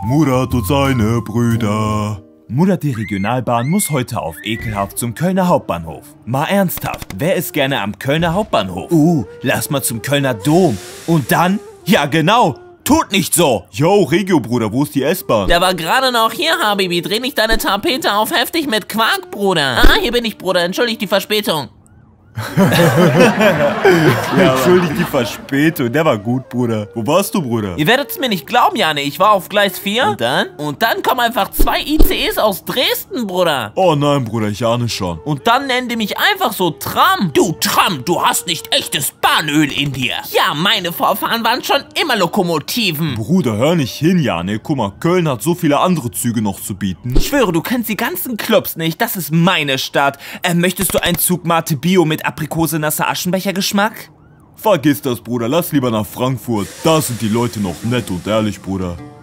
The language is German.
Murat und seine Brüder. Murat, die Regionalbahn muss heute auf ekelhaft zum Kölner Hauptbahnhof. Mal ernsthaft, wer ist gerne am Kölner Hauptbahnhof? Lass mal zum Kölner Dom. Und dann? Ja genau, tut nicht so. Yo, Regio, Bruder, wo ist die S-Bahn? Der war gerade noch hier, Habibi. Dreh nicht deine Tapete auf heftig mit Quark, Bruder. Ah, hier bin ich, Bruder. Entschuldigt die Verspätung. Ja, entschuldigt die Verspätung, der war gut, Bruder. Wo warst du, Bruder? Ihr werdet es mir nicht glauben, Jane. Ich war auf Gleis 4. Und dann? Und dann kommen einfach 2 ICEs aus Dresden, Bruder. Oh nein, Bruder, ich ahne schon. Und dann nennen die mich einfach so Tram. Du Tram, du hast nicht echtes Bahnöl in dir. Ja, meine Vorfahren waren schon immer Lokomotiven. Bruder, hör nicht hin, Jane. Guck mal, Köln hat so viele andere Züge noch zu bieten. Ich schwöre, du kennst die ganzen Clubs nicht. Das ist meine Stadt. Möchtest du einen Zug Mate Bio mit Aprikose-nasser Aschenbecher-Geschmack? Vergiss das, Bruder. Lass lieber nach Frankfurt. Da sind die Leute noch nett und ehrlich, Bruder.